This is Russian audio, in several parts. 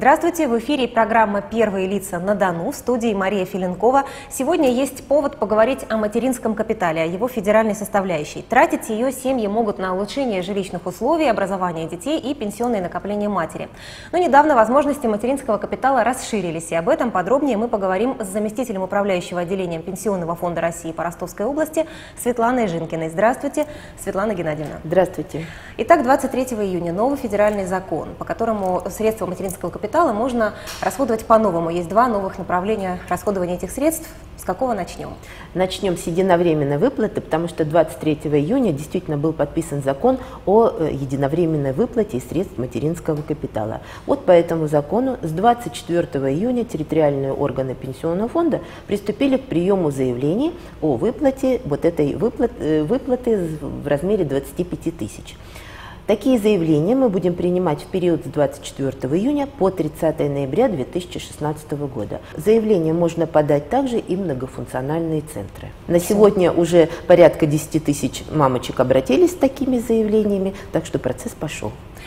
Здравствуйте, в эфире программа «Первые лица на Дону», в студии Мария Филенкова. Сегодня есть повод поговорить о материнском капитале, о его федеральной составляющей. Тратить ее семьи могут на улучшение жилищных условий, образование детей и пенсионные накопления матери. Но недавно возможности материнского капитала расширились, и об этом подробнее мы поговорим с заместителем управляющего отделением Пенсионного фонда России по Ростовской области Светланой Жинкиной. Здравствуйте, Светлана Геннадьевна. Здравствуйте. Итак, 23 июня новый федеральный закон, по которому средства материнского капитала можно расходовать по-новому. Есть два новых направления расходования этих средств. С какого начнем? Начнем с единовременной выплаты, потому что 23 июня действительно был подписан закон о единовременной выплате средств материнского капитала. Вот по этому закону с 24 июня территориальные органы Пенсионного фонда приступили к приему заявлений о выплате вот этой выплаты в размере 25 тысяч. Такие заявления мы будем принимать в период с 24 июня по 30 ноября 2016 года. Заявления можно подать также и в многофункциональные центры. На сегодня уже порядка 10 тысяч мамочек обратились с такими заявлениями, так что процесс пошел.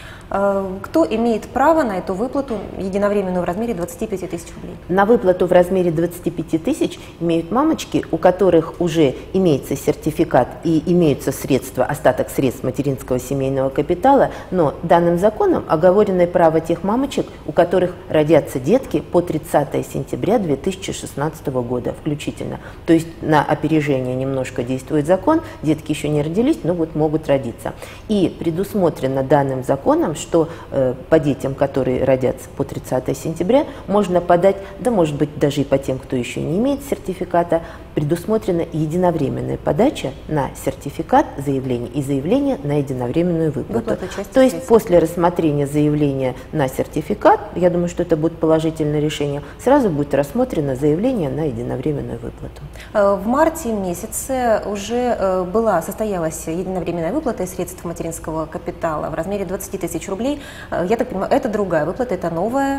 Кто имеет право на эту выплату единовременную в размере 25 тысяч рублей? На выплату в размере 25 тысяч имеют мамочки, у которых уже имеется сертификат и имеются средства, остаток средств материнского семейного капитала, но данным законом оговорено право тех мамочек, у которых родятся детки по 30 сентября 2016 года включительно. То есть на опережение немножко действует закон, детки еще не родились, но вот могут родиться. И предусмотрено данным законом, что по детям, которые родятся по 30 сентября, можно подать, да может быть даже и по тем, кто еще не имеет сертификата, предусмотрена единовременная подача на сертификат заявления и заявление на единовременную выплату. То есть после рассмотрения заявления на сертификат, я думаю, что это будет положительное решение, сразу будет рассмотрено заявление на единовременную выплату. В марте месяце уже состоялась единовременная выплата средств материнского капитала в размере 20 тысяч рублей. Я так понимаю, это другая выплата, это новая.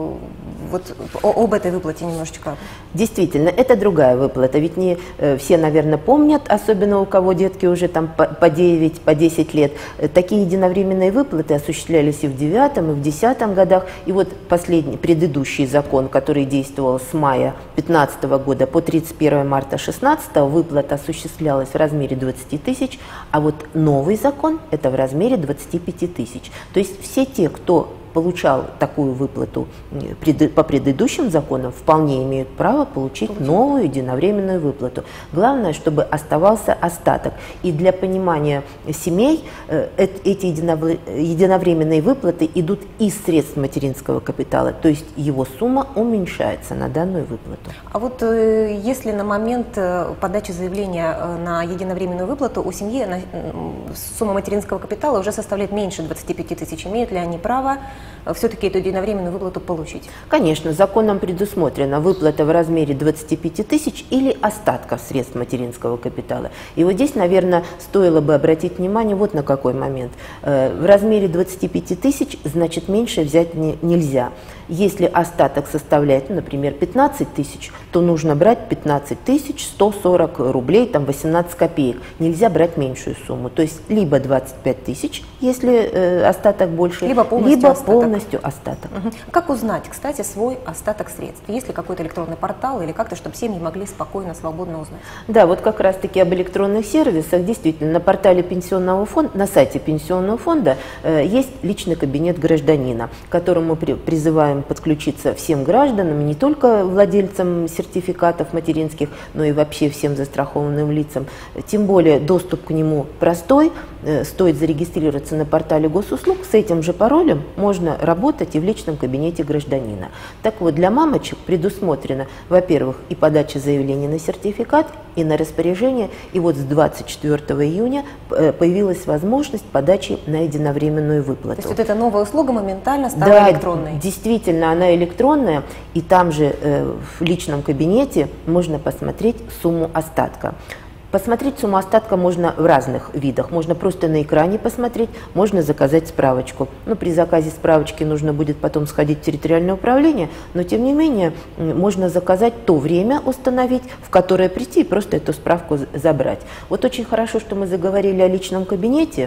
Вот об этой выплате немножечко. Действительно, это другая выплата. Ведь не все, наверное, помнят, особенно у кого детки уже там по 9, по 10 лет. Такие единовременные выплаты осуществлялись и в 9, и в 10 годах. И вот предыдущий закон, который действовал с мая 2015 года по 31 марта 2016, выплата осуществлялась в размере 20 тысяч, а вот новый закон – это в размере 25 тысяч. То есть все те, кто получал такую выплату по предыдущим законам, вполне имеют право получить новую единовременную выплату. Главное, чтобы оставался остаток. И для понимания семей эти единовременные выплаты идут из средств материнского капитала, то есть его сумма уменьшается на данную выплату. А вот если на момент подачи заявления на единовременную выплату у семьи сумма материнского капитала уже составляет меньше 25 тысяч, имеют ли они право все-таки эту единовременную выплату получить? Конечно, законом предусмотрена выплата в размере 25 тысяч или остатка средств материнского капитала. И вот здесь, наверное, стоило бы обратить внимание вот на какой момент. В размере 25 тысяч, значит, меньше взять нельзя. Если остаток составляет, например, 15 тысяч, то нужно брать 15 тысяч 140 рублей, там 18 копеек. Нельзя брать меньшую сумму. То есть либо 25 тысяч, если остаток больше, либо полностью остаток. Угу. Как узнать, кстати, свой остаток средств? Есть ли какой-то электронный портал или как-то, чтобы семьи могли спокойно, свободно узнать? Да, вот как раз-таки об электронных сервисах. Действительно, на портале Пенсионного фонда, на сайте Пенсионного фонда есть личный кабинет гражданина, к которому призываем подключиться всем гражданам, не только владельцам сертификатов материнских, но и вообще всем застрахованным лицам. Тем более доступ к нему простой, стоит зарегистрироваться на портале госуслуг, с этим же паролем можно работать и в личном кабинете гражданина. Так вот, для мамочек предусмотрено, во-первых, и подача заявления на сертификат, и на распоряжение, и вот с 24 июня появилась возможность подачи на единовременную выплату. То есть вот эта новая услуга моментально стала электронной? Действительно, она электронная, и там же в личном кабинете можно посмотреть сумму остатка. Посмотреть сумму остатка можно в разных видах. Можно просто на экране посмотреть, можно заказать справочку. Ну, при заказе справочки нужно будет потом сходить в территориальное управление, но тем не менее можно заказать то время установить, в которое прийти и просто эту справку забрать. Вот очень хорошо, что мы заговорили о личном кабинете.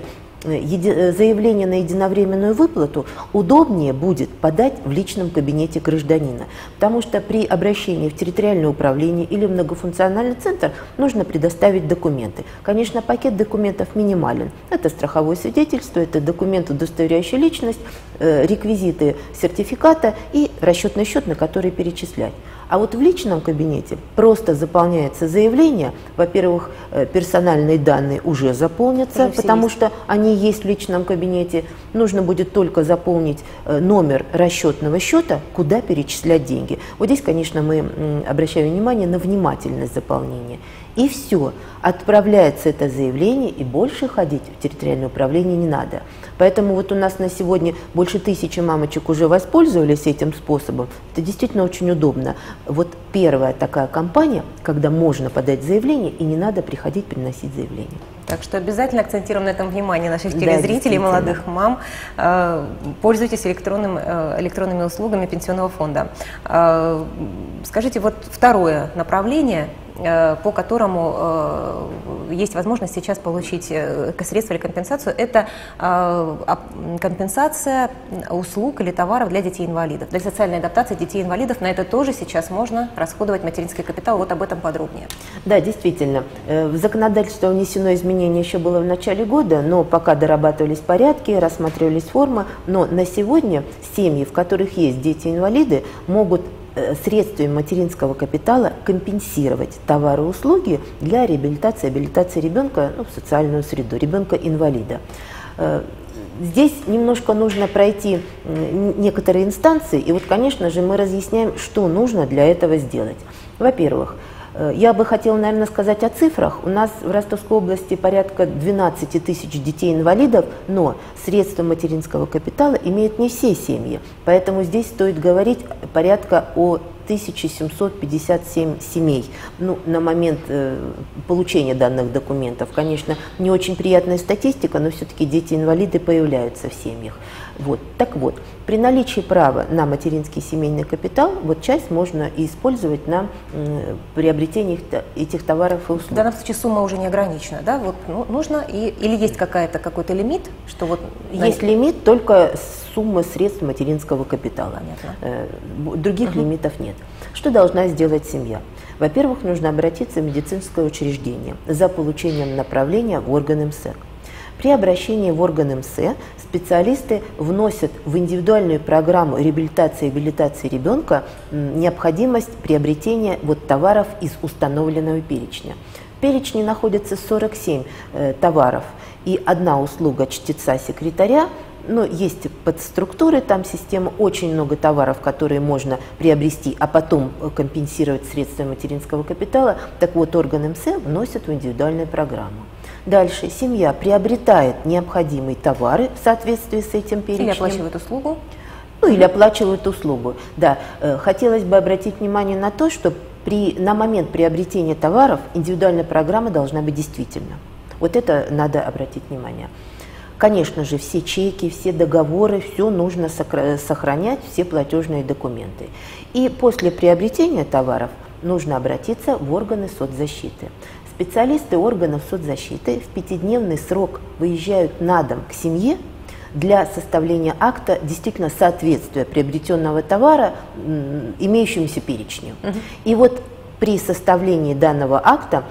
заявление на единовременную выплату удобнее будет подать в личном кабинете гражданина, потому что при обращении в территориальное управление или в многофункциональный центр нужно предоставить документы. Конечно, пакет документов минимален. Это страховое свидетельство, это документ, удостоверяющий личность, реквизиты сертификата и расчетный счет, на который перечислять. А вот в личном кабинете просто заполняется заявление. Во-первых, персональные данные уже заполнятся, потому что они есть в личном кабинете. Нужно будет только заполнить номер расчетного счета, куда перечислять деньги. Вот здесь, конечно, мы обращаем внимание на внимательность заполнения. И все, отправляется это заявление, и больше ходить в территориальное управление не надо. Поэтому вот у нас на сегодня больше 1000 мамочек уже воспользовались этим способом. Это действительно очень удобно. Вот первая такая кампания, когда можно подать заявление, и не надо приходить приносить заявление. Так что обязательно акцентируем на этом внимание наших телезрителей, молодых мам. Пользуйтесь электронными услугами Пенсионного фонда. Скажите, вот второе направление, по которому есть возможность сейчас получить средства или компенсацию, это компенсация услуг или товаров для детей-инвалидов, для социальной адаптации детей-инвалидов. На это тоже сейчас можно расходовать материнский капитал. Вот об этом подробнее. Да, действительно. В законодательство внесено изменение еще было в начале года, но пока дорабатывались порядки, рассматривались формы. Но на сегодня семьи, в которых есть дети-инвалиды, могут средствами материнского капитала компенсировать товары и услуги для реабилитации, абилитации ребенка в социальную среду, ребенка-инвалида. Здесь немножко нужно пройти некоторые инстанции, и вот, конечно же, мы разъясняем, что нужно для этого сделать. Во-первых, я бы хотела, наверное, сказать о цифрах. У нас в Ростовской области порядка 12 тысяч детей-инвалидов, но средства материнского капитала имеют не все семьи. Поэтому здесь стоит говорить порядка о 1757 семей. На момент получения данных документов, конечно, не очень приятная статистика, но все-таки дети-инвалиды появляются в семьях. Так вот, при наличии права на материнский семейный капитал, часть можно использовать на приобретение этих товаров и услуг. В данном случае сумма уже не ограничена, да? Нужно или есть какой-то лимит, что Есть лимит только суммы средств материнского капитала. Других лимитов нет. Что должна сделать семья? Во-первых, нужно обратиться в медицинское учреждение за получением направления в орган МСЭК. При обращении в орган МСЭК специалисты вносят в индивидуальную программу реабилитации и абилитации ребенка необходимость приобретения товаров из установленного перечня. В перечне находится 47 товаров и одна услуга чтеца-секретаря. Есть подструктуры, там система, очень много товаров, которые можно приобрести, а потом компенсировать средствами материнского капитала. Так вот, орган МСЭК вносит в индивидуальную программу. Дальше семья приобретает необходимые товары в соответствии с этим перечнем. Или оплачивает услугу. Или оплачивают услугу. Да, хотелось бы обратить внимание на то, что на момент приобретения товаров индивидуальная программа должна быть действительна. Вот это надо обратить внимание. Конечно же, все чеки, все договоры, все нужно сохранять, все платежные документы. И после приобретения товаров нужно обратиться в органы соцзащиты. Специалисты органов соцзащиты в 5-дневный срок выезжают на дом к семье для составления акта действительно соответствия приобретенного товара имеющемуся перечню. И при составлении данного акта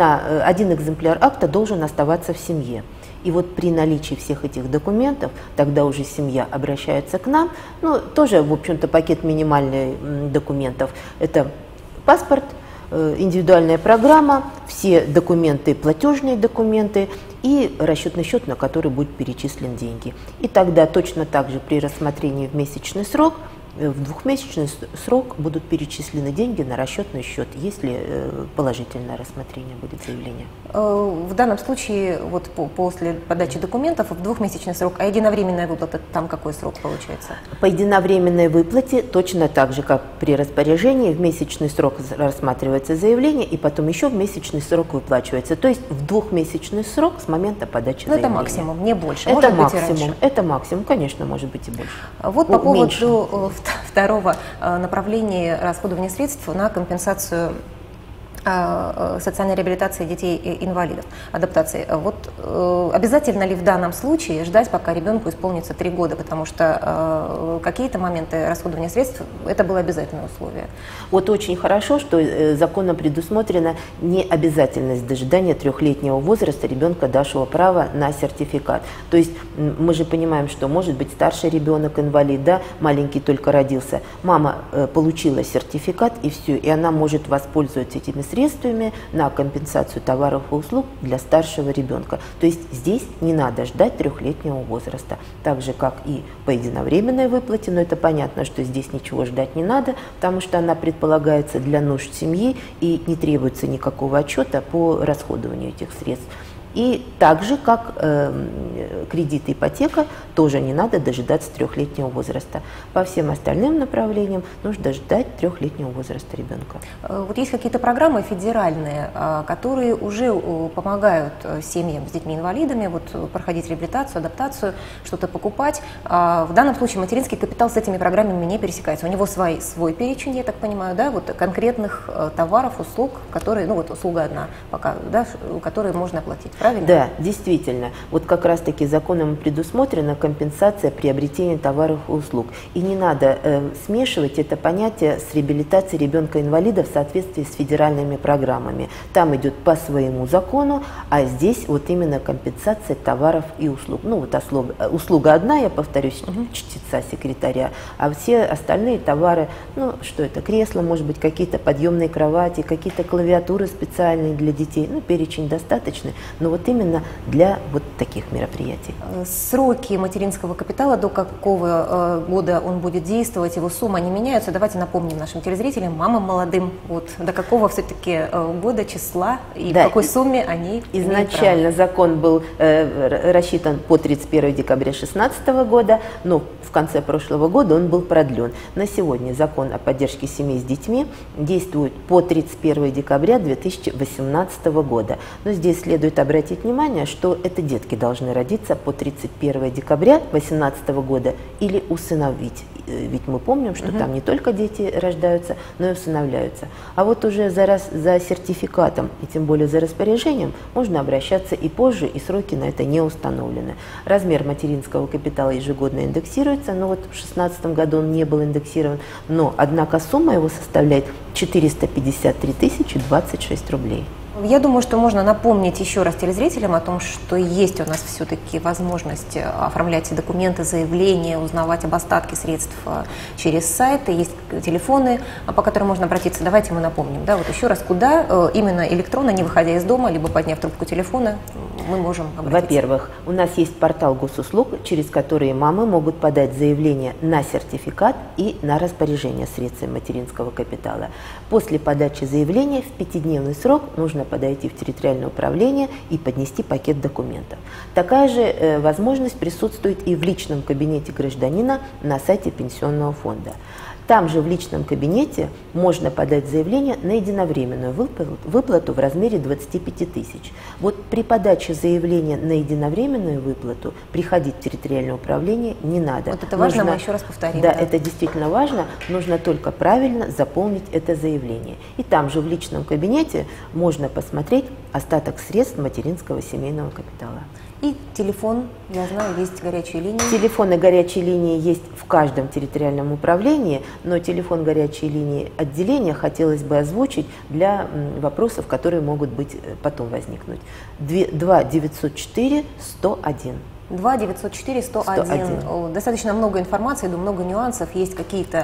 один экземпляр акта должен оставаться в семье. И при наличии всех этих документов, тогда уже семья обращается к нам. Тоже, в общем-то, пакет минимальных документов. Это паспорт, индивидуальная программа, все документы, платежные документы и расчетный счет, на который будут перечислены деньги. И тогда точно так же при рассмотрении в месячный срок, в двухмесячный срок будут перечислены деньги на расчетный счет, если положительное рассмотрение будет заявления. В данном случае, после подачи документов, в двухмесячный срок, а единовременная выплата, там какой срок получается? По единовременной выплате точно так же, как при распоряжении, в месячный срок рассматривается заявление, и потом еще в месячный срок выплачивается. То есть в двухмесячный срок с момента подачи заявления. Это максимум, не больше, это может максимум, быть и раньше. Это максимум, конечно, может быть и больше. По поводу второго направления расходования средств на компенсацию социальной реабилитации детей-инвалидов, адаптации. Вот обязательно ли в данном случае ждать, пока ребенку исполнится 3 года, потому что какие-то моменты расходования средств это было обязательное условие? Вот очень хорошо, что законом предусмотрена необязательность дожидания 3-летнего возраста ребенка, давшего право на сертификат. То есть мы же понимаем, что может быть старший ребенок инвалид, да, маленький только родился, мама получила сертификат и все, и она может воспользоваться этими средствами на компенсацию товаров и услуг для старшего ребенка. То есть здесь не надо ждать 3-летнего возраста. Так же, как и по единовременной выплате, но это понятно, что здесь ничего ждать не надо, потому что она предполагается для нужд семьи и не требуется никакого отчета по расходованию этих средств. И так же, как кредит и ипотека, тоже не надо дожидаться 3-летнего возраста. По всем остальным направлениям нужно ждать 3-летнего возраста ребенка. Вот есть какие-то программы федеральные, которые уже помогают семьям с детьми-инвалидами вот, проходить реабилитацию, адаптацию, что-то покупать. В данном случае материнский капитал с этими программами не пересекается. У него свой перечень, я так понимаю, да, вот конкретных товаров, услуг, которые, ну вот услуга одна пока, да, которые можно оплатить. Правильно? Да, действительно. Вот как раз-таки законом предусмотрена компенсация приобретения товаров и услуг. И не надо смешивать это понятие с реабилитацией ребенка-инвалида в соответствии с федеральными программами. Там идет по своему закону, а здесь вот именно компенсация товаров и услуг. Ну вот услуга одна, я повторюсь, чтеца секретаря, а все остальные товары, ну что это, кресла, может быть, какие-то подъемные кровати, какие-то клавиатуры специальные для детей, ну перечень достаточный, но вот именно для вот таких мероприятий. Сроки материнского капитала, до какого года он будет действовать, его сумма не меняются. Давайте напомним нашим телезрителям, мамам молодым, вот, до какого все-таки года, числа и да, в какой сумме они изначально закон был рассчитан по 31 декабря 2016 года, но в конце прошлого года он был продлен. На сегодня закон о поддержке семей с детьми действует по 31 декабря 2018 года. Но здесь следует обратить внимание, что это детки должны родиться по 31 декабря 2018 года или усыновить. Ведь мы помним, что там не только дети рождаются, но и усыновляются. А вот уже за сертификатом и тем более за распоряжением можно обращаться и позже, и сроки на это не установлены. Размер материнского капитала ежегодно индексируется, но вот в 2016 году он не был индексирован, но однако сумма его составляет 453 026 рублей. Я думаю, что можно напомнить еще раз телезрителям о том, что есть у нас все-таки возможность оформлять документы, заявления, узнавать об остатке средств через сайты, есть телефоны, по которым можно обратиться. Давайте мы напомним, да, вот еще раз, куда именно электронно, не выходя из дома, либо подняв трубку телефона, мы можем обратиться. Во-первых, у нас есть портал госуслуг, через который мамы могут подать заявление на сертификат и на распоряжение средствами материнского капитала. После подачи заявления в 5-дневный срок нужно подойти в территориальное управление и поднести пакет документов. Такая же возможность присутствует и в личном кабинете гражданина на сайте Пенсионного фонда. Там же в личном кабинете можно подать заявление на единовременную выплату в размере 25 тысяч. Вот при подаче заявления на единовременную выплату приходить в территориальное управление не надо. Вот это важно, мы еще раз повторим. Да, это действительно важно. Нужно только правильно заполнить это заявление. И там же в личном кабинете можно посмотреть остаток средств материнского семейного капитала. И телефон, я знаю, есть горячие линии. Телефоны горячей линии есть в каждом территориальном управлении, но телефон горячей линии отделения хотелось бы озвучить для вопросов, которые могут быть потом возникнуть. 2 904 101. 2 904 101. Достаточно много информации, много нюансов. Есть какие-то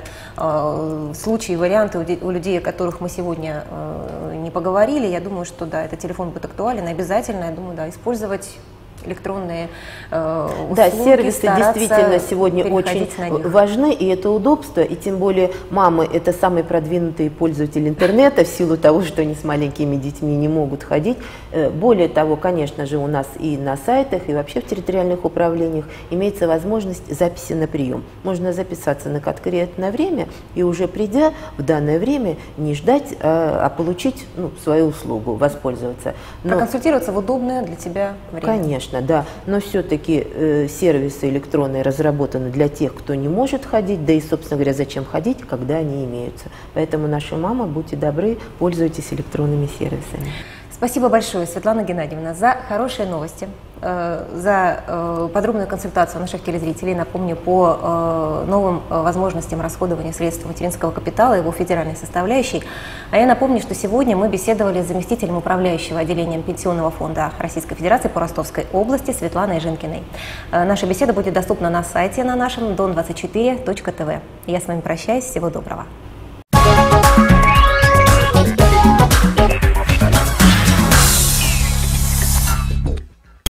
случаи, варианты у людей, о которых мы сегодня не поговорили. Я думаю, что да, этот телефон будет актуален, обязательно, я думаю, да, использовать электронные услуги, да, сервисы действительно сегодня очень важны, и это удобство, и тем более мамы – это самые продвинутые пользователи интернета в силу того, что они с маленькими детьми не могут ходить. Более того, конечно же, у нас и на сайтах, и вообще в территориальных управлениях имеется возможность записи на прием. Можно записаться на конкретное время и уже придя в данное время не ждать, а получить свою услугу, воспользоваться. Проконсультироваться в удобное для тебя время. Конечно. конечно, да, но все-таки сервисы электронные разработаны для тех, кто не может ходить, да и, собственно говоря, зачем ходить, когда они имеются. Поэтому наши мамы, будьте добры, пользуйтесь электронными сервисами. Спасибо большое, Светлана Геннадьевна, за хорошие новости, за подробную консультацию наших телезрителей. Напомню, по новым возможностям расходования средств материнского капитала, его федеральной составляющей. А я напомню, что сегодня мы беседовали с заместителем управляющего отделением Пенсионного фонда Российской Федерации по Ростовской области Светланой Жинкиной. Наша беседа будет доступна на сайте на нашем don24.tv. Я с вами прощаюсь. Всего доброго.